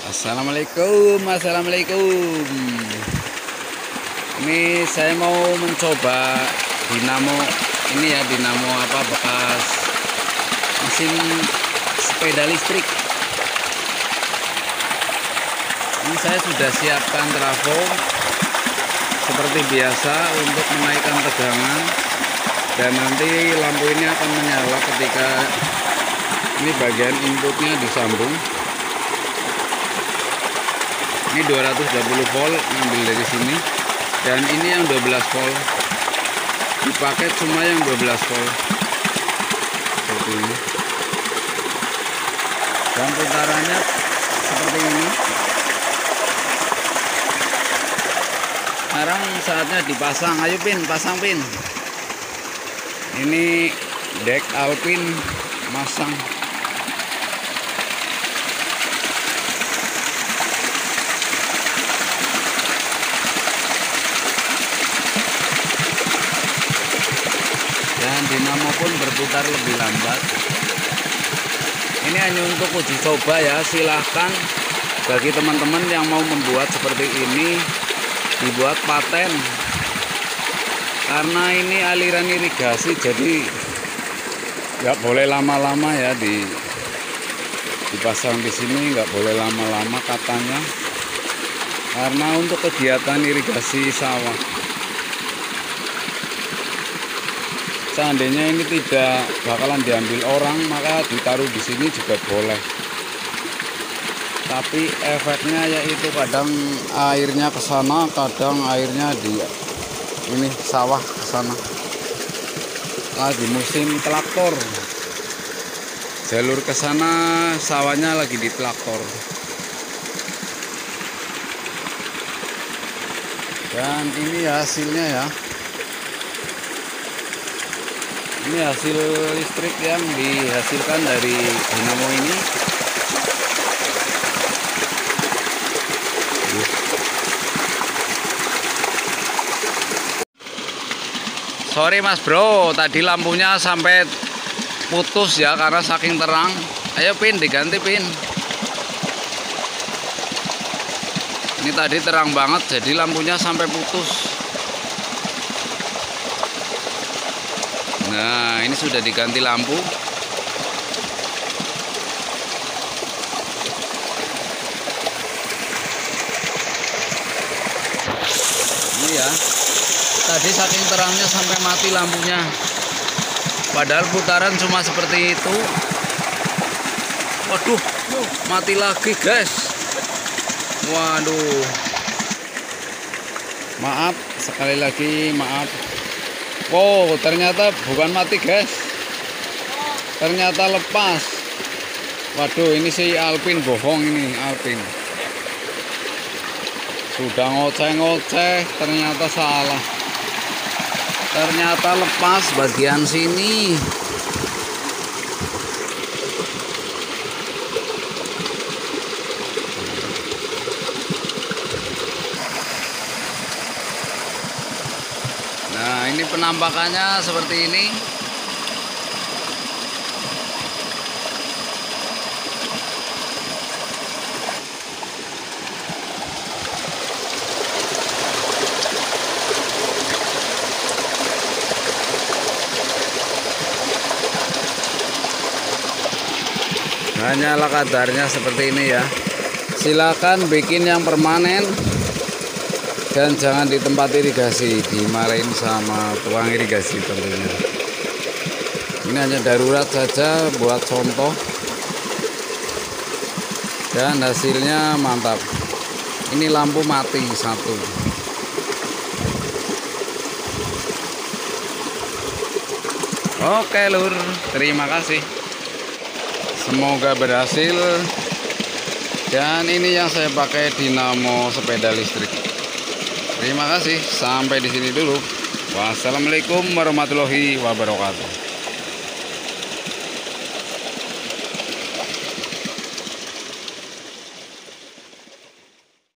Assalamualaikum. Ini saya mau mencoba dinamo ini ya, dinamo bekas mesin sepeda listrik. Ini saya sudah siapkan trafo seperti biasa untuk menaikkan tegangan, dan nanti lampu ini akan menyala ketika ini bagian inputnya disambung. Ini 220 volt ngambil dari sini, dan ini yang 12 volt. Dipakai cuma yang 12 volt seperti ini, dan putarannya seperti ini. Sekarang saatnya dipasang. Ayo Pin, pasang Pin. Ini dek Alpin masang. Dan dinamo pun berputar lebih lambat. Ini hanya untuk uji coba ya. Silahkan bagi teman-teman yang mau membuat seperti ini, dibuat paten, karena ini aliran irigasi, jadi nggak boleh lama-lama ya dipasang di sini, nggak boleh lama-lama katanya, karena untuk kegiatan irigasi sawah. Seandainya ini tidak bakalan diambil orang, maka ditaruh di sini juga boleh. Tapi efeknya yaitu kadang airnya ke sana, kadang airnya di ini sawah ke sana. Lagi musim traktor, jalur ke sana sawahnya lagi di traktor. Dan ini hasilnya ya. Ini hasil listrik yang dihasilkan dari dinamo ini. Sorry Mas Bro, tadi lampunya sampai putus ya karena saking terang. Ayo Pin, diganti Pin. Ini tadi terang banget jadi lampunya sampai putus. Nah, ini sudah diganti lampu. Ini ya. Tadi saking terangnya sampai mati lampunya. Padahal putaran cuma seperti itu. Waduh, mati lagi guys. Waduh. Maaf, sekali lagi maaf. Oh, ternyata bukan mati guys. Ternyata lepas. Waduh, ini si Alpin bohong ini, Alpin. Sudah ngoceh-ngoceh, ternyata salah. Ternyata lepas bagian sini. Nah, ini penampakannya seperti ini. Hanyalah kadarnya seperti ini ya. Silakan bikin yang permanen, dan jangan di tempat irigasi, dimarahin sama tukang irigasi tentunya. Ini hanya darurat saja buat contoh, dan hasilnya mantap. Ini lampu mati satu. Oke lur, terima kasih. Semoga berhasil. Dan ini yang saya pakai dinamo sepeda listrik. Terima kasih, sampai di sini dulu. Wassalamualaikum warahmatullahi wabarakatuh.